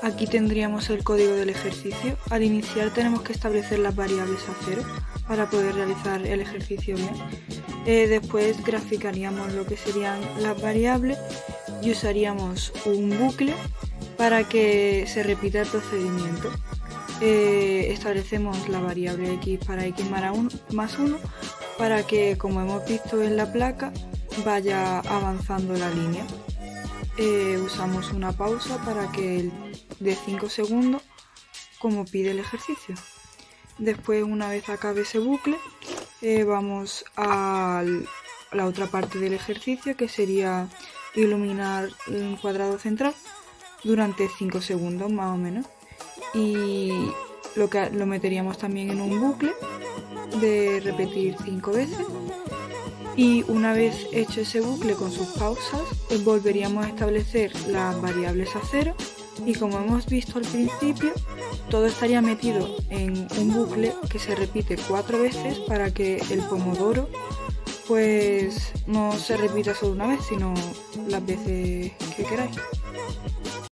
Aquí tendríamos el código del ejercicio. Al iniciar tenemos que establecer las variables a 0 para poder realizar el ejercicio bien. Después graficaríamos lo que serían las variables y usaríamos un bucle para que se repita el procedimiento. Establecemos la variable x para x más 1 para que, como hemos visto en la placa, vaya avanzando la línea. Usamos una pausa para que de 5 segundos, como pide el ejercicio. Después, una vez acabe ese bucle, vamos a la otra parte del ejercicio, que sería iluminar un cuadrado central durante 5 segundos más o menos, y lo meteríamos también en un bucle de repetir 5 veces, y una vez hecho ese bucle con sus pausas, volveríamos a establecer las variables a 0, y como hemos visto al principio, todo estaría metido en un bucle que se repite 4 veces para que el pomodoro pues no se repita solo una vez, sino las veces que queráis.